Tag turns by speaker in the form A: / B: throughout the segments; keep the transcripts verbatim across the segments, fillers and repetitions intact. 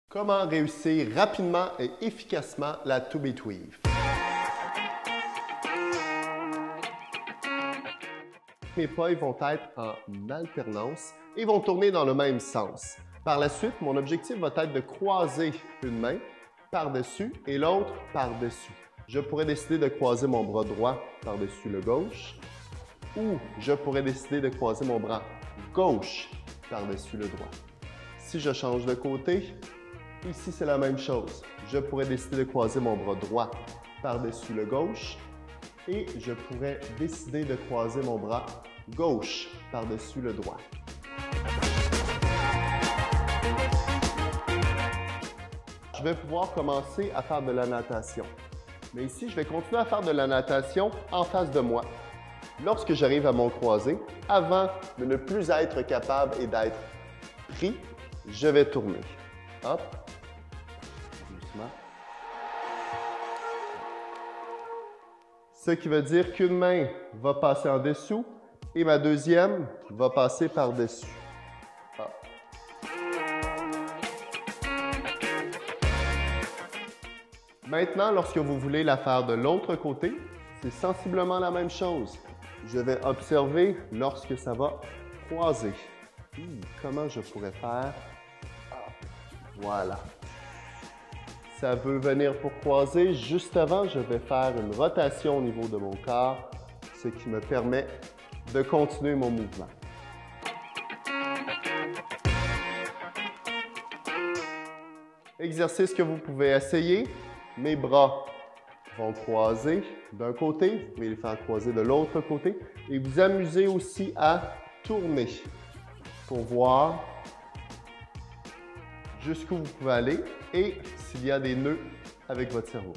A: Comment réussir rapidement et efficacement la To Beat Weave? Mes pas vont être en alternance et vont tourner dans le même sens. Par la suite, mon objectif va être de croiser une main par-dessus et l'autre par-dessus. Je pourrais décider de croiser mon bras droit par-dessus le gauche ou je pourrais décider de croiser mon bras gauche par-dessus le droit. Si je change de côté, ici c'est la même chose. Je pourrais décider de croiser mon bras droit par-dessus le gauche et je pourrais décider de croiser mon bras gauche par-dessus le droit. Je vais pouvoir commencer à faire de la natation. Mais ici, je vais continuer à faire de la natation en face de moi. Lorsque j'arrive à mon croisé, avant de ne plus être capable et d'être pris, je vais tourner. Hop. Doucement. Ce qui veut dire qu'une main va passer en dessous et ma deuxième va passer par-dessus. Hop. Maintenant, lorsque vous voulez la faire de l'autre côté, c'est sensiblement la même chose. Je vais observer lorsque ça va croiser. Hmm, comment je pourrais faire? Voilà. Ça veut venir pour croiser. Juste avant, je vais faire une rotation au niveau de mon corps, ce qui me permet de continuer mon mouvement. Exercice que vous pouvez essayer. Mes bras vont croiser d'un côté, vous pouvez les faire croiser de l'autre côté et vous amusez aussi à tourner pour voir jusqu'où vous pouvez aller et s'il y a des nœuds avec votre cerveau.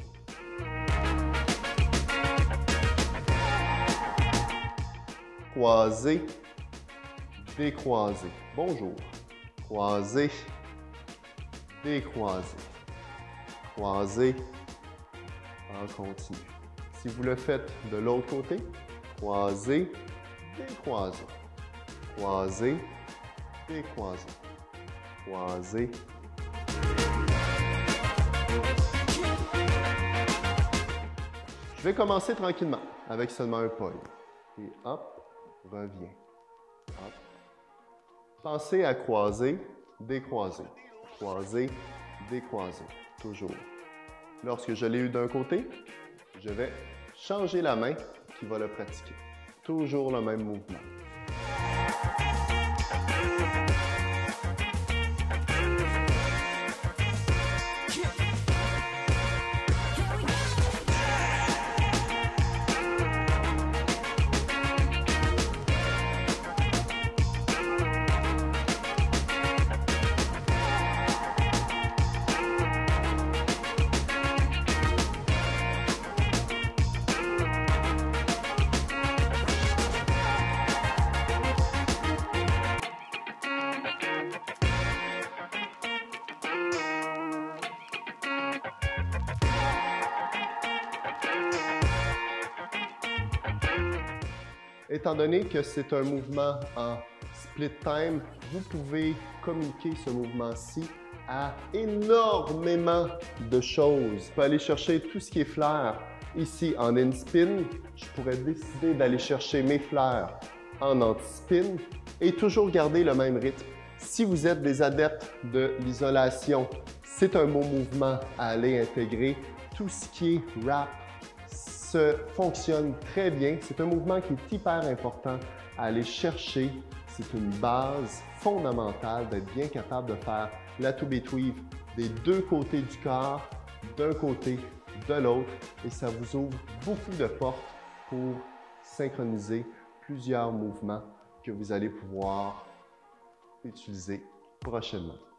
A: Croiser, décroiser. Bonjour. Croiser, décroiser. Croiser, en continu. Si vous le faites de l'autre côté, croiser, décroiser. Croiser, décroiser. Croiser. Je vais commencer tranquillement avec seulement un pas. Et hop, reviens. Hop. Pensez à croiser, décroiser. Croiser, décroiser. Toujours. Lorsque je l'ai eu d'un côté, je vais changer la main qui va le pratiquer. Toujours le même mouvement. Étant donné que c'est un mouvement en split time, vous pouvez communiquer ce mouvement-ci à énormément de choses. Je peux aller chercher tout ce qui est fleurs ici en in-spin. Je pourrais décider d'aller chercher mes fleurs en anti-spin et toujours garder le même rythme. Si vous êtes des adeptes de l'isolation, c'est un bon mouvement à aller intégrer. Tout ce qui est wrap fonctionne très bien. C'est un mouvement qui est hyper important à aller chercher. C'est une base fondamentale d'être bien capable de faire la To Beat Weave des deux côtés du corps, d'un côté, de l'autre. Et ça vous ouvre beaucoup de portes pour synchroniser plusieurs mouvements que vous allez pouvoir utiliser prochainement.